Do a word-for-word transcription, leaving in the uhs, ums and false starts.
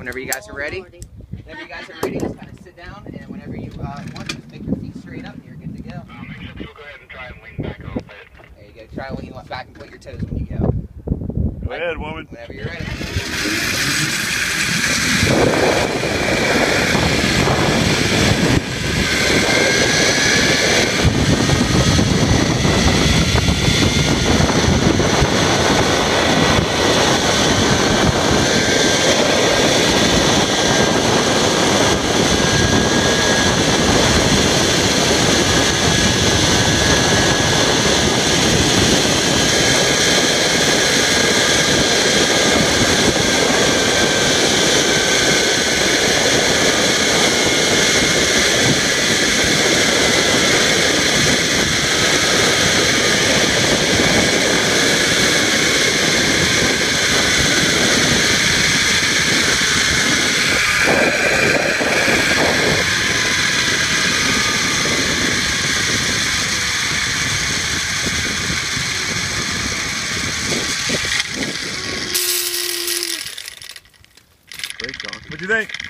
whenever you guys are ready, whenever you guys are ready, just kind of sit down, and whenever you uh, want, just make your feet straight up, and you're good to go. Uh, make sure you'll go ahead and try and lean back a little bit. There you go. Try to lean back and point your toes when you go. Go ahead, woman. Whenever you're ready. Great, John. What'd you think?